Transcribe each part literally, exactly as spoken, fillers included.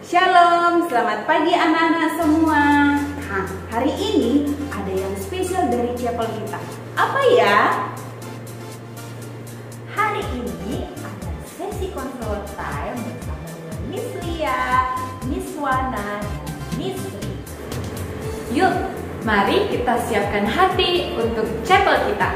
Shalom, selamat pagi anak-anak semua. Nah, hari ini ada yang spesial dari chapel kita. Apa ya? Hari ini ada sesi control time bersama dengan Miss Lia, Miss Wana, dan Miss Ri. Yuk, mari kita siapkan hati untuk chapel kita.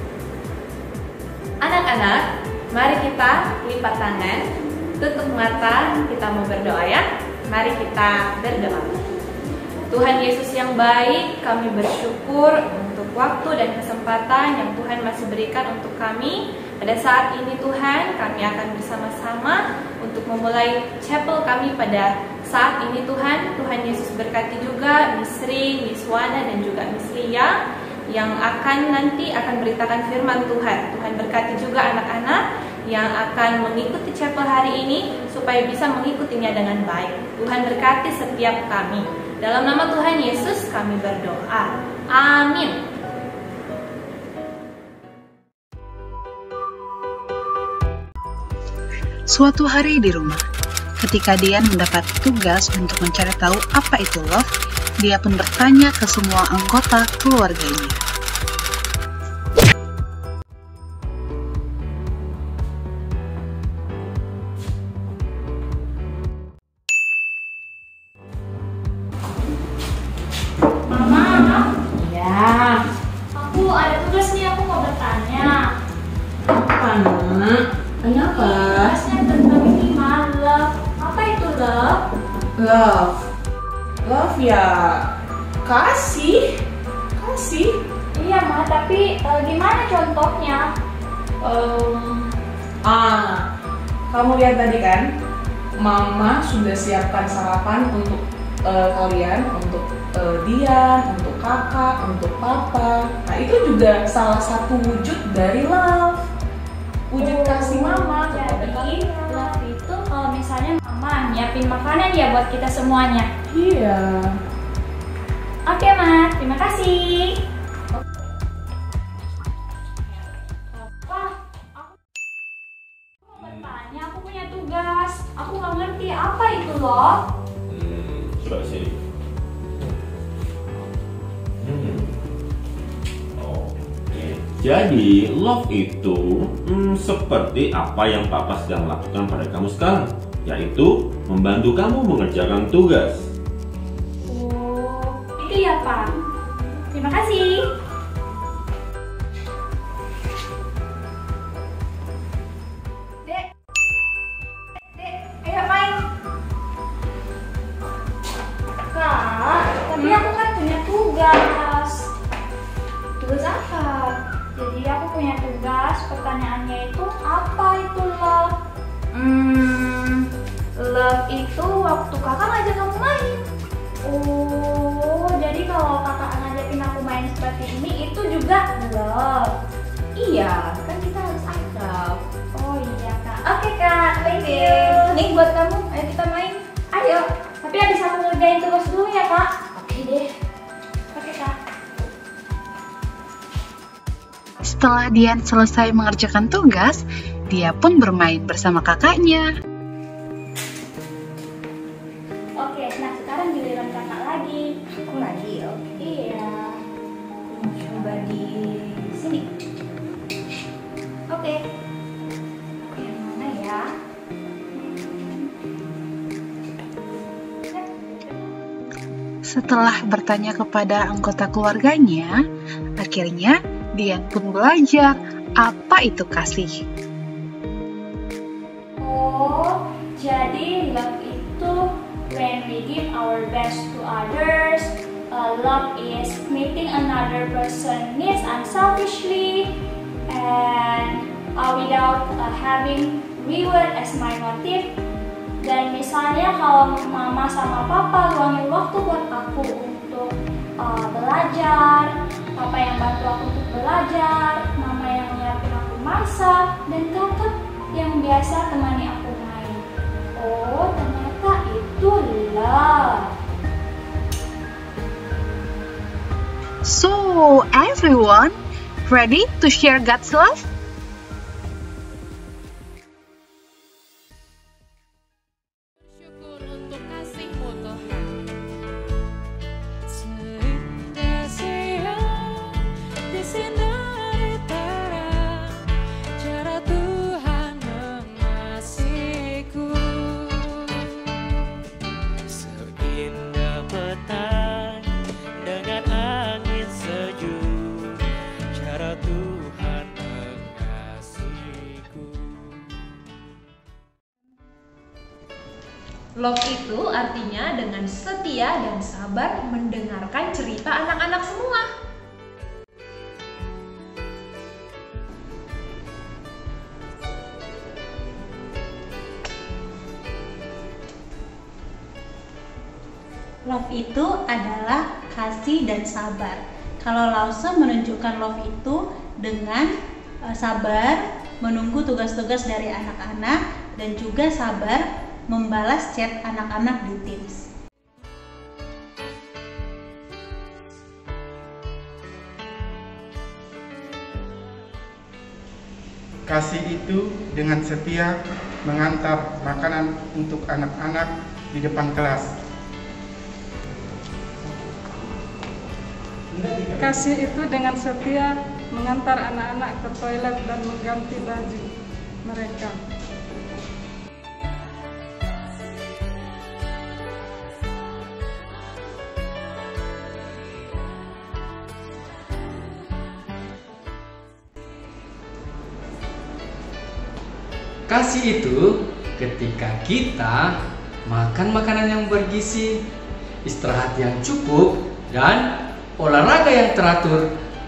Anak-anak, mari kita lipat tangan, tutup mata, kita mau berdoa ya. Mari kita berdoa. Tuhan Yesus yang baik, kami bersyukur untuk waktu dan kesempatan yang Tuhan masih berikan untuk kami. Pada saat ini Tuhan, kami akan bersama-sama untuk memulai chapel kami pada saat ini Tuhan. Tuhan Yesus berkati juga Miss Ri, Miss Wana, dan juga Miss Lia yang akan nanti akan beritakan firman Tuhan. Tuhan berkati juga anak-anak yang akan mengikuti chapel hari ini supaya bisa mengikutinya dengan baik. Tuhan berkati setiap kami. Dalam nama Tuhan Yesus kami berdoa. Amin. Suatu hari di rumah, ketika Dian mendapat tugas untuk mencari tahu apa itu love, dia pun bertanya ke semua anggota keluarganya. Mama, Ya, aku ada tugas nih, aku mau bertanya. apa nak? Kenapa? Tugasnya tentang ini love. Apa itu love? Love. Love ya, kasih. Kasih. Iya Ma, tapi eh, gimana contohnya? Um, ah, kamu lihat tadi kan, Mama sudah siapkan sarapan untuk uh, kalian, untuk uh, Dian, untuk kakak, untuk papa. Nah itu juga salah satu wujud dari love, wujud kasih Mama kepada Jadi kalian. love itu kalau misalnya Mama nyiapin makanan ya buat kita semuanya. Iya. Oke Ma, terima kasih. Wah, aku mau bertanya, aku punya tugas. Aku nggak ngerti apa itu loh. Hmm, coba sini. Hmm. Oke. Jadi love itu hmm, seperti apa yang Papa sedang lakukan pada kamu sekarang, yaitu membantu kamu mengerjakan tugas. Oh, itu ya Pak. Terima kasih. Dek, Dek, ayo main. Kak, tapi aku kan punya tugas. Tugas apa? Jadi aku punya tugas. Pertanyaannya itu apa itu love? Hmm, love itu waktu kakak ngajak kamu main. Oh, jadi kalau kakak ngajakin aku main seperti ini itu juga love. Iya, kan kita harus akrab. Oh iya kak. Oke kak, thank you. Nih buat kamu, ayo kita main. Ayo, tapi habis aku ngerjain tugas dulu ya kak. Oke deh. Oke kak. Setelah Dian selesai mengerjakan tugas, dia pun bermain bersama kakaknya. Oke, nah sekarang giliran kakak lagi. Aku lagi, oke. Iya. Mau coba di sini. Oke. Yang mana ya? Setelah bertanya kepada anggota keluarganya, akhirnya Dian pun belajar apa itu kasih. Oh, jadi love itu when we give our best to others. Uh, love is meeting another person needs unselfishly and uh, without uh, having reward as my motive. Dan misalnya kalau mama sama papa luangin waktu buat aku untuk uh, belajar, papa yang bantu aku untuk belajar, mama yang nyiapin aku masak, dan kakak yang biasa temani aku main. Oh, ternyata itu love. So, everyone, ready to share God's love? Bersyukur untuk kasih Love itu artinya dengan setia dan sabar mendengarkan cerita anak-anak semua. Love itu adalah kasih dan sabar. Kalau Lause menunjukkan love itu dengan uh, sabar menunggu tugas-tugas dari anak-anak dan juga sabar membalas chat anak-anak di Teams. Kasih itu dengan setia mengantar makanan untuk anak-anak di depan kelas. Kasih itu dengan setia mengantar anak-anak ke toilet dan mengganti baju mereka. Kasih itu ketika kita makan makanan yang bergizi, istirahat yang cukup, dan olahraga yang teratur.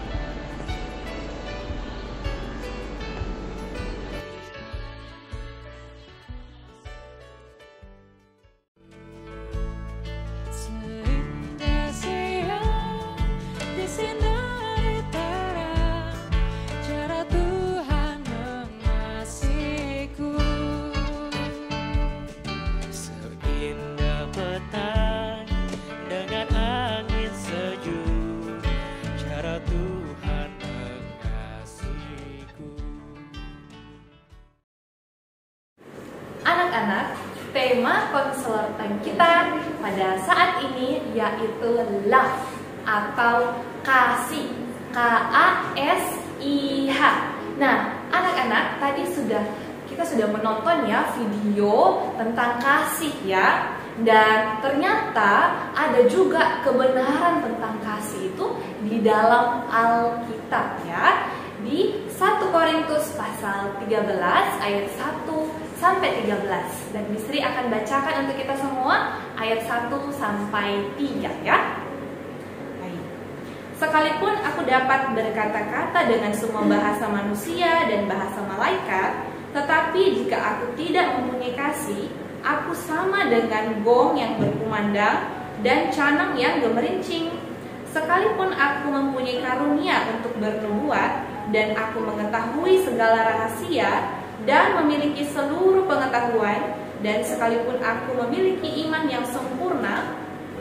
Anak-anak, tema konselor time kita pada saat ini yaitu love atau kasih, K A S I H. Nah, anak-anak, tadi sudah kita sudah menonton ya video tentang kasih ya. Dan ternyata ada juga kebenaran tentang kasih itu di dalam Alkitab ya. Di satu Korintus pasal tiga belas ayat satu sampai tiga belas, dan Bisri akan bacakan untuk kita semua ayat satu sampai tiga ya. Baik. Sekalipun aku dapat berkata-kata dengan semua bahasa manusia dan bahasa malaikat, tetapi jika aku tidak mempunyai kasih, aku sama dengan gong yang berkumandang dan canang yang gemerincing. Sekalipun aku mempunyai karunia untuk bernubuat dan aku mengetahui segala rahasia dan memiliki seluruh pengetahuan, dan sekalipun aku memiliki iman yang sempurna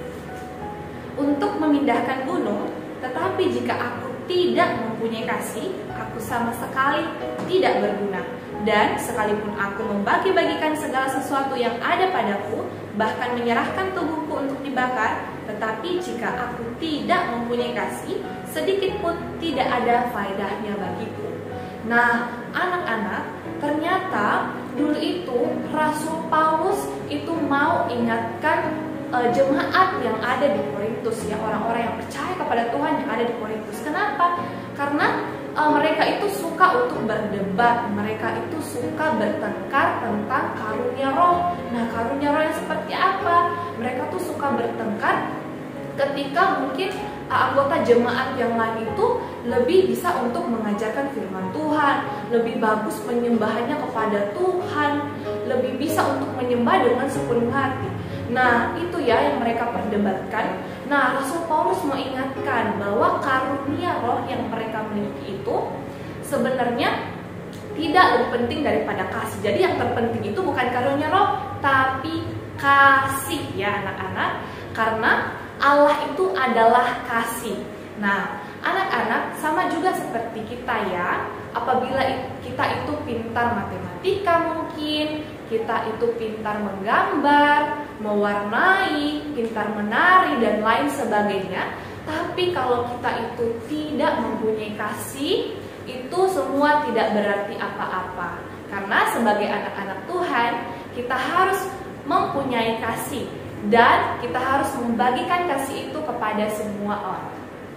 untuk memindahkan gunung, tetapi jika aku tidak mempunyai kasih, aku sama sekali tidak berguna. Dan sekalipun aku membagi-bagikan segala sesuatu yang ada padaku, bahkan menyerahkan tubuhku untuk dibakar, tetapi jika aku tidak mempunyai kasih, sedikit pun tidak ada faedahnya bagiku. Nah, anak-anak, ternyata dulu itu Rasul Paulus itu mau ingatkan uh, jemaat yang ada di Korintus ya, orang-orang yang percaya kepada Tuhan yang ada di Korintus. Kenapa? Karena uh, mereka itu suka untuk berdebat, mereka itu suka bertengkar tentang karunia roh. Nah, karunia roh yang seperti apa? Mereka tuh suka bertengkar ketika mungkin anggota jemaat yang lain itu lebih bisa untuk mengajarkan firman Tuhan, lebih bagus penyembahannya kepada Tuhan, lebih bisa untuk menyembah dengan sepenuh hati. Nah, itu ya yang mereka perdebatkan. Nah, Rasul Paulus mau ingatkan bahwa karunia roh yang mereka miliki itu sebenarnya tidak lebih penting daripada kasih. Jadi yang terpenting itu bukan karunia roh, tapi kasih ya anak-anak. Karena Allah itu adalah kasih. Nah, anak-anak sama juga seperti kita ya. Apabila kita itu pintar matematika mungkin, kita itu pintar menggambar, mewarnai, pintar menari dan lain sebagainya. Tapi kalau kita itu tidak mempunyai kasih, itu semua tidak berarti apa-apa. Karena sebagai anak-anak Tuhan, kita harus mempunyai kasih. Dan kita harus membagikan kasih itu kepada semua orang.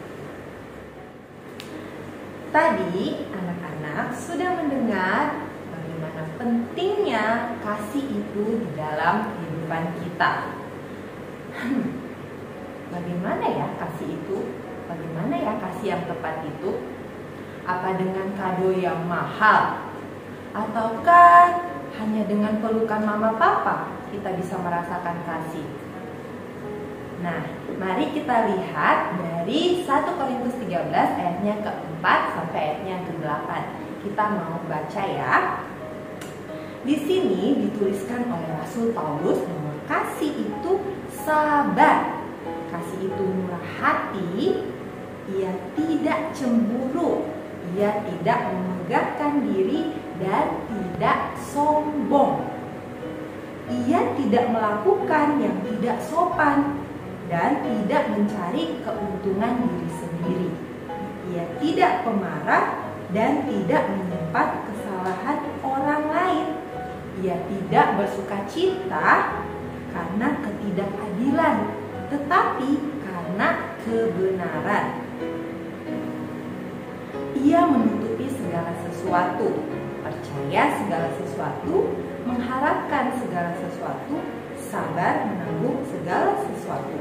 Tadi anak-anak sudah mendengar bagaimana pentingnya kasih itu di dalam hidup kehidupan kita. Hmm, bagaimana ya kasih itu? Bagaimana ya kasih yang tepat itu? Apa dengan kado yang mahal? Ataukah hanya dengan pelukan mama papa kita bisa merasakan kasih? Nah, mari kita lihat dari satu Korintus tiga belas ayatnya keempat sampai ayatnya kedelapan. Kita mau baca ya. Di sini dituliskan oleh Rasul Paulus bahwa kasih itu sabar. Kasih itu murah hati, ia tidak cemburu, ia tidak memegahkan diri dan tidak sombong. Ia tidak melakukan yang tidak sopan dan tidak mencari keuntungan diri sendiri. Ia tidak pemarah dan tidak menyimpan kesalahan orang lain. Ia tidak bersuka cita karena ketidakadilan, tetapi karena kebenaran. Ia menutupi segala sesuatu, percaya segala sesuatu, mengharapkan segala sesuatu, sabar menanggung segala sesuatu.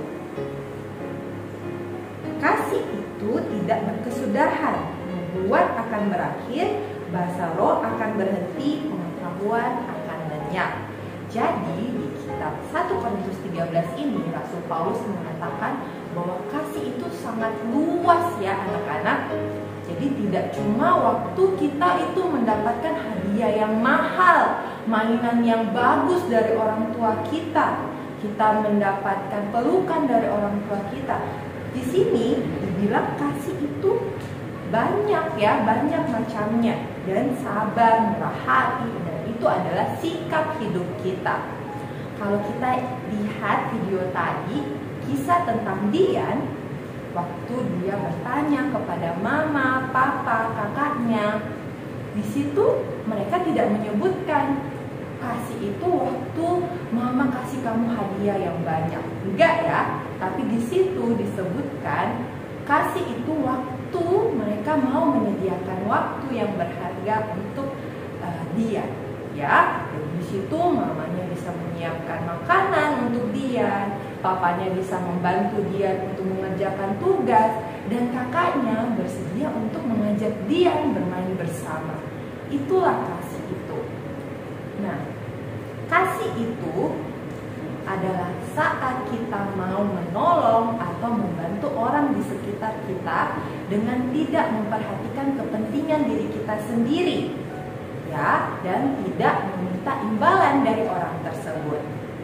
Kasih itu tidak berkesudahan, nubuat akan berakhir, bahasa roh akan berhenti, pengetahuan akan lenyap. Jadi di kitab satu Korintus tiga belas ini Rasul Paulus mengatakan bahwa kasih itu sangat luas ya anak-anak. Jadi tidak cuma waktu kita itu mendapatkan hadiah yang mahal, mainan yang bagus dari orang tua kita, kita mendapatkan pelukan dari orang tua kita. Di sini dibilang kasih itu banyak ya, banyak macamnya, dan sabar, murah hati, dan itu adalah sikap hidup kita. Kalau kita lihat video tadi, kisah tentang Dian, waktu dia bertanya kepada mama, papa, kakaknya, di situ mereka tidak menyebutkan kasih itu waktu mama kasih kamu hadiah yang banyak, enggak ya. Tapi di situ disebutkan kasih itu waktu mereka mau menyediakan waktu yang berharga untuk uh, dia, ya. Dan di situ mamanya bisa menyiapkan makanan untuk dia, papanya bisa membantu dia untuk mengerjakan tugas, dan kakaknya bersedia untuk mengajak dia bermain bersama. Itulah kasih itu. Nah, kasih itu adalah saat kita mau menolong atau membantu orang di sekitar kita dengan tidak memperhatikan kepentingan diri kita sendiri, ya, dan tidak meminta imbalan dari orang tersebut.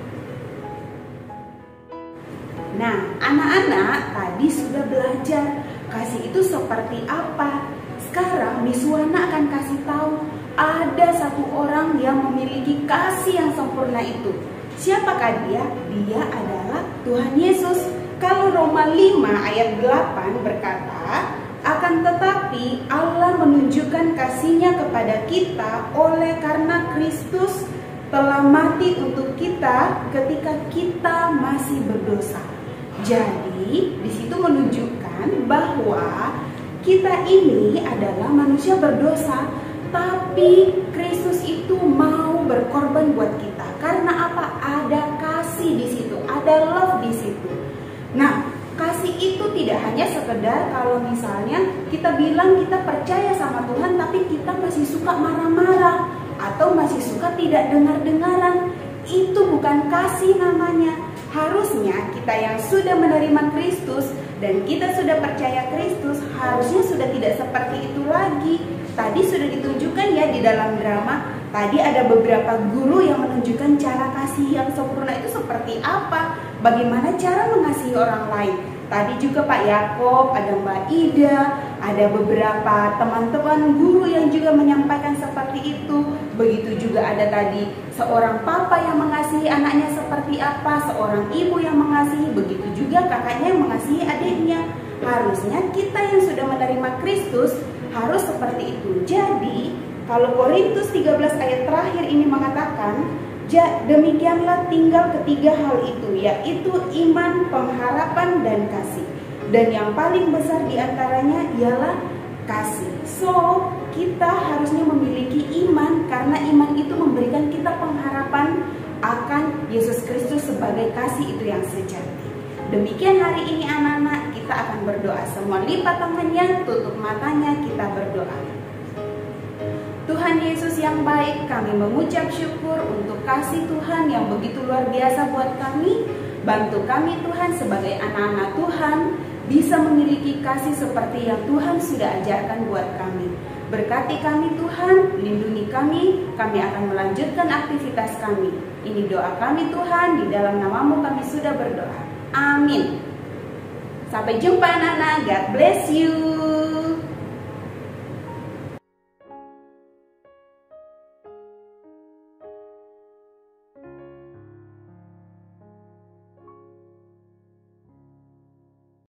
Nah, anak-anak tadi sudah belajar kasih itu seperti apa. Sekarang Miss Wana akan kasih tahu ada satu orang yang memiliki kasih yang sempurna itu. Siapakah dia? Dia adalah Tuhan Yesus. Kalau Roma lima ayat delapan berkata, akan tetapi Allah menunjukkan kasih-Nya kepada kita oleh karena Kristus telah mati untuk kita ketika kita masih berdosa. Jadi di situ menunjukkan bahwa kita ini adalah manusia berdosa, tapi Kristus itu mau berkorban buat kita. Karena apa? Ada kasih di situ, ada love di situ. Nah, kasih itu tidak hanya sekedar kalau misalnya kita bilang kita percaya sama Tuhan, tapi kita masih suka marah-marah atau masih suka tidak dengar-dengaran. Itu bukan kasih namanya. Harusnya kita yang sudah menerima Kristus dan kita sudah percaya Kristus, harusnya sudah tidak seperti itu lagi. Tadi sudah ditunjukkan ya di dalam drama. Tadi ada beberapa guru yang menunjukkan cara kasih yang sempurna itu seperti apa, bagaimana cara mengasihi orang lain. Tadi juga Pak Yakob, ada Mbak Ida, ada beberapa teman-teman guru yang juga menyampaikan seperti itu. Begitu juga ada tadi seorang papa yang mengasihi anaknya seperti apa, seorang ibu yang mengasihi, begitu juga kakaknya yang mengasihi adiknya. Harusnya kita yang sudah menerima Kristus harus seperti itu. Jadi kalau Korintus tiga belas ayat terakhir ini mengatakan, demikianlah tinggal ketiga hal itu, yaitu iman, pengharapan, dan kasih. Dan yang paling besar diantaranya ialah kasih. So, kita harusnya memiliki iman, karena iman itu memberikan kita pengharapan akan Yesus Kristus sebagai kasih itu yang sejati. Demikian hari ini anak-anak, kita akan berdoa. Semua lipat tangannya, tutup matanya, kita berdoa. Tuhan Yesus yang baik, kami mengucap syukur untuk kasih Tuhan yang begitu luar biasa buat kami. Bantu kami Tuhan sebagai anak-anak Tuhan, bisa memiliki kasih seperti yang Tuhan sudah ajarkan buat kami. Berkati kami Tuhan, lindungi kami, kami akan melanjutkan aktivitas kami. Ini doa kami Tuhan, di dalam nama-Mu kami sudah berdoa. Amin. Sampai jumpa anak-anak, God bless you.